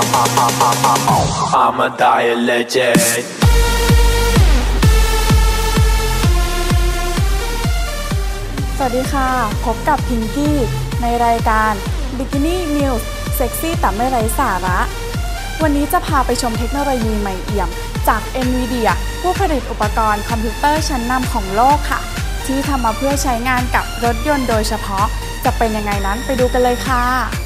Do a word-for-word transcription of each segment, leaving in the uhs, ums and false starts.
I'm a dying legend สวัสดีค่ะพบกับพิงกี้ในรายการ Bikini News เซ็กซี่แต่ไม่ไร้สาระวันนี้จะพาไปชมเทคโนโลยีใหม่เอี่ยมจาก NVIDIA ผู้ผลิตอุปกรณ์คอมพิวเตอร์ชั้นนำของโลกค่ะที่ทำมาเพื่อใช้งานกับรถยนต์โดยเฉพาะจะเป็นยังไงนั้นไปดูกันเลยค่ะ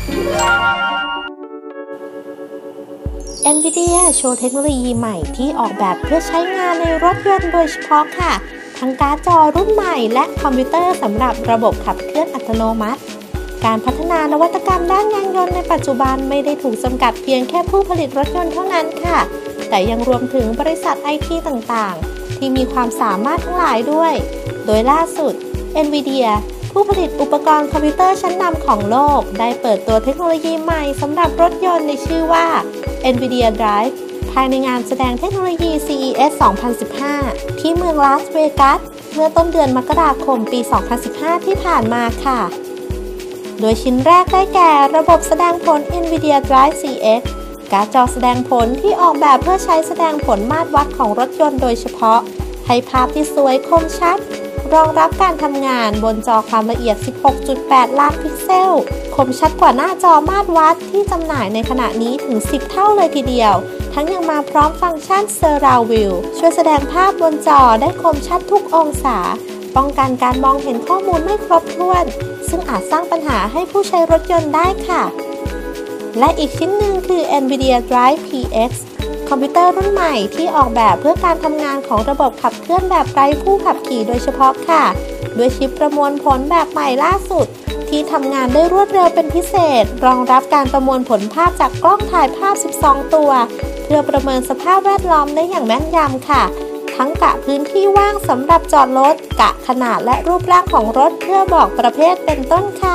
NVIDIA โชว์เทคโนโลยีใหม่ที่ออกแบบเพื่อใช้งานในรถยนต์โดยเฉพาะค่ะทั้งการ์ดจอรุ่นใหม่และคอมพิวเตอร์สำหรับระบบขับเคลื่อนอัตโนมัติการพัฒนานวัตกรรมด้านยานยนต์ในปัจจุบันไม่ได้ถูกจำกัดเพียงแค่ผู้ผลิตรถยนต์เท่านั้นค่ะแต่ยังรวมถึงบริษัท ไอ ที ต่างๆที่มีความสามารถทั้งหลายด้วยโดยล่าสุด NVIDIA ผู้ผลิตอุปกรณ์คอมพิวเตอร์ชั้นนำของโลกได้เปิดตัวเทคโนโลยีใหม่สำหรับรถยนต์ในชื่อว่า NVIDIA Drive ภายในงานแสดงเทคโนโลยี ซี อี เอส สองพันสิบห้า ที่เมืองลาสเวกัสเมื่อต้นเดือนมกราคมปี สองพันสิบห้า ที่ผ่านมาค่ะโดยชิ้นแรกได้แก่ระบบแสดงผล NVIDIA Drive ซี เอ็กซ์ การ์ดจอแสดงผลที่ออกแบบเพื่อใช้แสดงผลมาตรวัดของรถยนต์โดยเฉพาะให้ภาพที่สวยคมชัดรองรับการทำงานบนจอความละเอียด สิบหกจุดแปด ล้านพิกเซลคมชัดกว่าหน้าจอมาตรวัดที่จำหน่ายในขณะนี้ถึง สิบ เท่าเลยทีเดียวทั้งยังมาพร้อมฟังก์ชัน Surround View ช่วยแสดงภาพบนจอได้คมชัดทุกองศาป้องกันการมองเห็นข้อมูลไม่ครบถ้วนซึ่งอาจสร้างปัญหาให้ผู้ใช้รถยนต์ได้ค่ะและอีกชิ้นหนึ่งคือ NVIDIA Drive พี เอ็กซ์ คอมพิวเตอร์รุ่นใหม่ที่ออกแบบเพื่อการทำงานของระบบขับเคลื่อนแบบไร้ผู้ขับขี่โดยเฉพาะค่ะด้วยชิปประมวลผลแบบใหม่ล่าสุดที่ทำงานได้รวดเร็วเป็นพิเศษรองรับการประมวลผลภาพจากกล้องถ่ายภาพ สิบสอง ตัวเพื่อประเมินสภาพแวดล้อมได้อย่างแม่นยำค่ะทั้งกะพื้นที่ว่างสำหรับจอดรถกะขนาดและรูปร่างของรถเพื่อบอกประเภทเป็นต้นค่ะ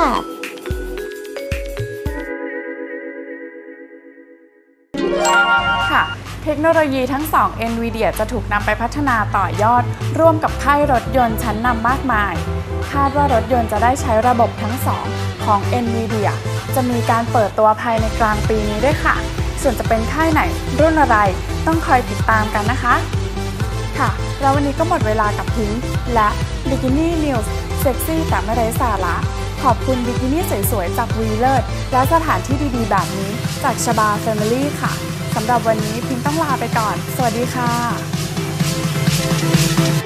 ค่ะเทคโนโลยีทั้งสอง NVIDIA จะถูกนำไปพัฒนาต่อยอดร่วมกับค่ายรถยนต์ชั้นนำมากมายคาดว่ารถยนต์จะได้ใช้ระบบทั้งสองของ NVIDIA จะมีการเปิดตัวภายในกลางปีนี้ด้วยค่ะส่วนจะเป็นค่ายไหนรุ่นอะไรต้องคอยติดตามกันนะคะค่ะแล้ววันนี้ก็หมดเวลากับพิงค์และ Bikini News เซ็กซี่แต่ไม่ไร้สาระขอบคุณบิกินี่สวยๆจากวีเลิศและสถานที่ดีๆแบบนี้จากชบา Family ค่ะสำหรับวันนี้พิงค์ต้องลาไปก่อนสวัสดีค่ะ